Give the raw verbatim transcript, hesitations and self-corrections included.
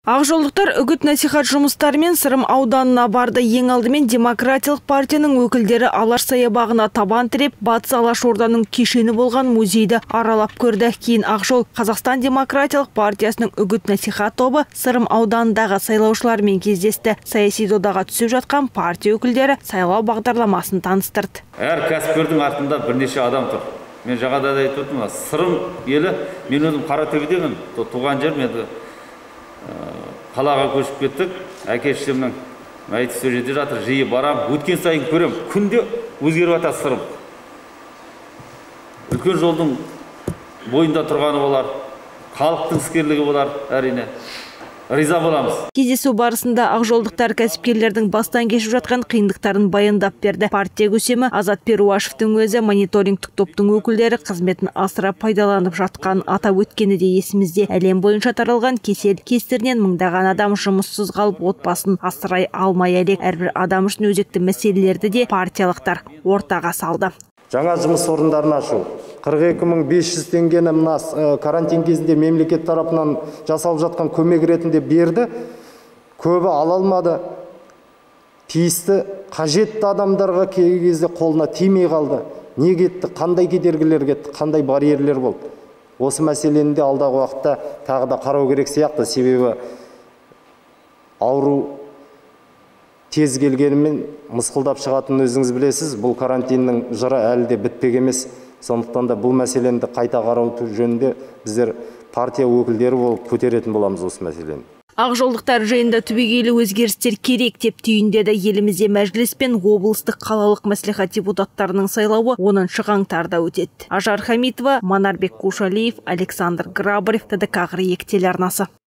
Ақжолдықтар үгіт насихат жұмыстарымен Сырым ауданына барды. Ең алдымен Демократиялық партияның өкілдері Алаш саябағына табан тіреп, Батыс Алашорданың кешені болған музейді аралап көрді. Кейін Ақжол Қазақстан Демократиялық партиясының үгіт насихат тобы Сырым ауданындағы сайлаушылармен кездесті. Саяси додаға түсіп жатқан партия өкілдері сайлау бағдарламасын таныстырды. Әр кәсіпкердің артында бірнеше адам тұр. Мен жағада да айтып отырмын, Сырым елі, мен өзім Қаратөбедемін, туған жерім еді. Қалаға көшіп кеттік, әке-шешемнің мәйіті сол жерде жатыр, жиі барам, өткен сайын көрем, күнде өзгеріп жатыр Сырым. Үлкен жолдың бойында тұрғаны болар, халықтың іскерлігі болар, әрине. Риза боламыз. Кездесу барысында ақжолдықтар кәсіпкерлердің бастан кешіп жатқан қиындықтарын баяндап берді. Партия көсемі Азат Перуашевтің өзі мониторингтік топтың өкілдері қызметін асыра пайдаланып жатқан атап өткені де есімізде. Әлем бойынша таралған кесел кесірінен мыңдаған адам жұмыссыз қалып отбасын асырай алмай әлек. Әрбір адам үшін өзекті мәселелерді де партиялықтар ортаға салды. Жаңа жұмыс орындарын ашу, қырық екі мың бес жүз теңгені мына карантин кезінде мемлекет тарапынан жасалып жатқан көмек ретінде берді. Көбі ала алмады. Тиісті қажетті адамдарға кей кезде қолына тимей қалды. Не кетті, қандай кедергілер кетті, қандай барьерлер болды. Осы мәселені де алдағы уақытта тағы да қарау керек сияқты, себебі ауру тез келгенімен мысқылдап шығатын өзіңіз білесіз. Бұл карантиннің жыры әлі де бітпек емес. Сондықтан да бұл мәселені қайта қарау жөнінде біздер партия өкілдері болып көтеретін боламыз осы мәселені. Ақжолдықтар жиында түбегейлі өзгерістер керек деп түйіндеді. Елімізде мәжіліс пен облыстық қалалық мәслихат депутаттарының сайлауы оныншы қаңтарда өтеді. Ажар Хамитова, Манарбек Кушалиев, Александр Грабарев, Т Д К қырық екі телеарнасы.